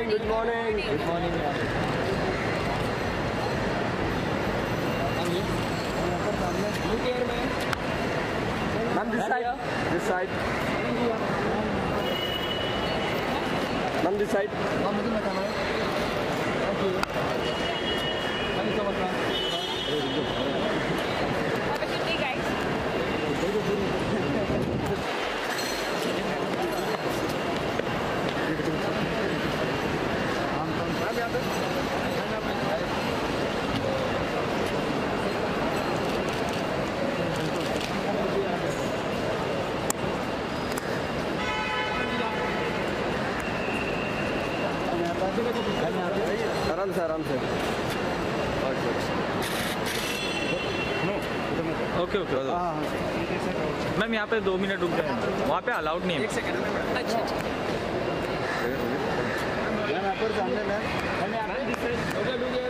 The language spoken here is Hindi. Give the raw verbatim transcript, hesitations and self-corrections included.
Morning, good morning, good morning. Ma'am this side, this side, ma'am this side. Ma'am मुझे बताना है। Thank you, thank you so much ma'am. Have a good day, guys. आराम से, आराम से। ओके ओके मैम, यहाँ पे दो मिनट रुक जाए, वहाँ पे अलाउड नहीं है। एक सेकंड। अच्छा अच्छा। मैम यहाँ पर सामने मैम।